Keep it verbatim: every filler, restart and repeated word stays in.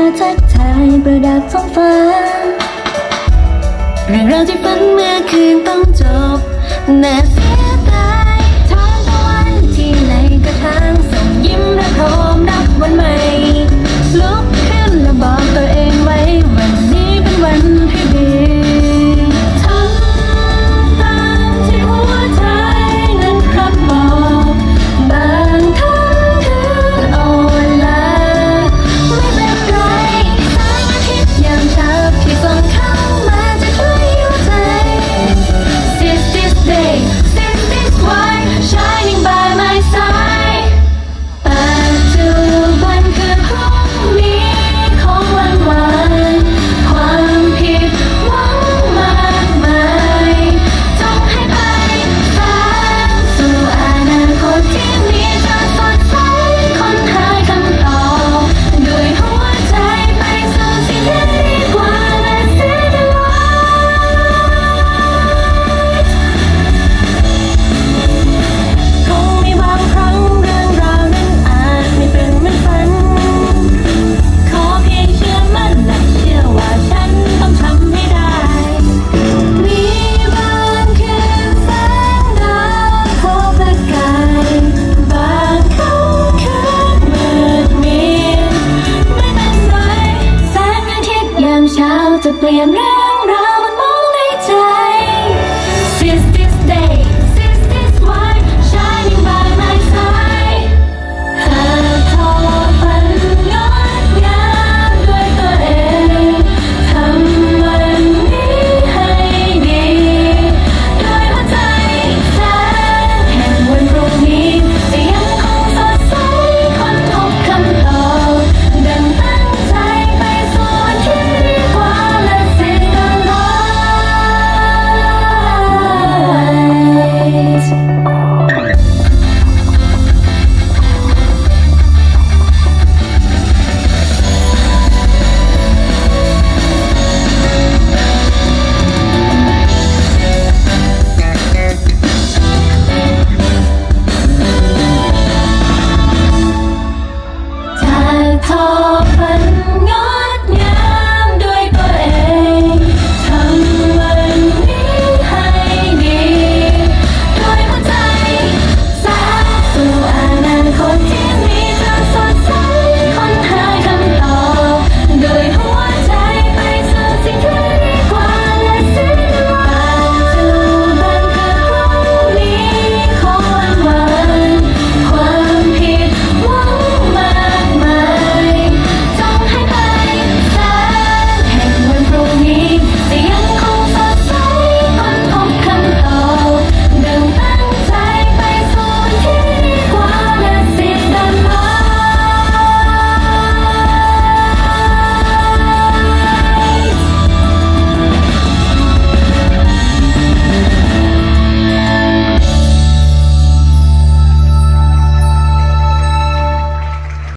ทักทายประดับท้องฟ้าเรื่องราวที่ฝันเมื่อคืนต้องจบน่าเสียดายทานตะวันที่ในกระถางส่งยิ้มและพร้อมรับวันใหม่ลุกขึ้นและบอกตัวเองไว้วันนี้เป็นวันที่ดีทำตามที่หัวใจนั้นรับบอกบางครั้งคืนอ่อนล้าไม่เป็นไรแสงอาทิตย์ยามเช้าที่ส่องเข้ามาจะช่วยหัวใจ Seize this day seize this while shining by my side ปัจจุบันคือพรุ่งนี้ของวันวานความผิดหวังมากมายจงให้ไปแสงสู่อนาคตที่มีเธอสดใสค้นหาคำตอบด้วยหัวใจไปสู่สิ่งที่ดีกว่าและเสียดายคงมีบางครั้งเรื่องราวนั้นอาจไม่เป็นเหมือนฝันขอเพียงเชื่อมั่นและเชื่อว่าฉันต้องทำให้ได้มีบางคืนแสงดาวพอประกายบางค่ำคืนมืดมิดไม่เป็นไรแสงอาทิตย์ยามเช้าจะเปลี่ยนเรื่อง